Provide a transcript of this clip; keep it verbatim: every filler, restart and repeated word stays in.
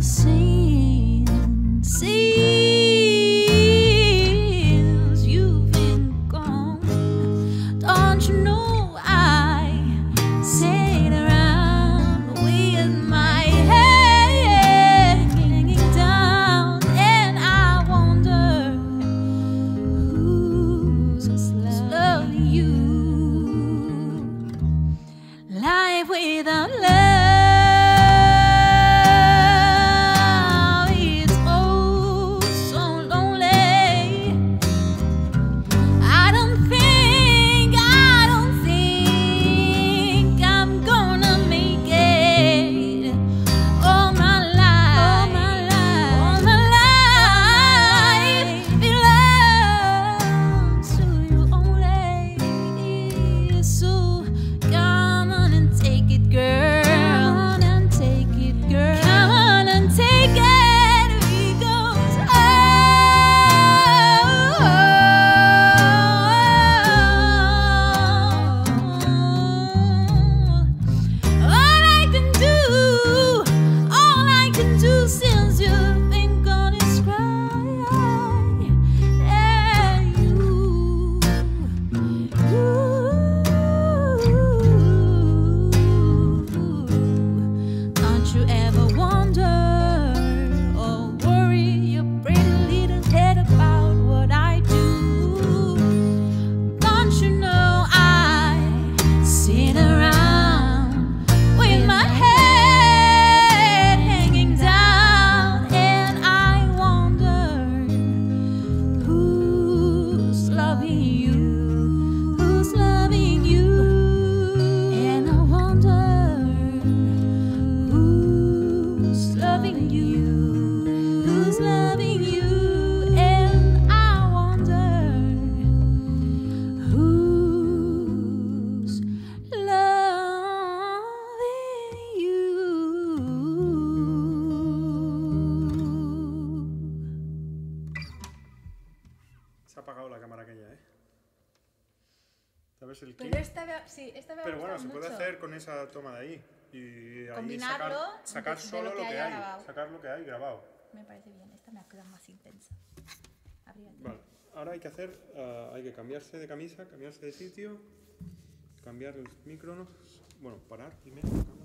since, since you've been gone. Don't you know I sit around with my head hanging down, and I wonder who's loving you. Life without love. Se ha apagado la cámara aquella, ¿eh? ¿Sabes el Pero esta vez, sí, esta vez Pero bueno, se mucho. puede hacer con esa toma de ahí. Y ahí combinarlo, sacar, sacar de, solo de lo que, lo que haya hay. grabado. Sacar lo que hay grabado. Me parece bien, esta me ha quedado más intensa. Abrígate. Vale, ahora hay que hacer, uh, hay que cambiarse de camisa, cambiarse de sitio, cambiar los micrófonos. Bueno, parar primero.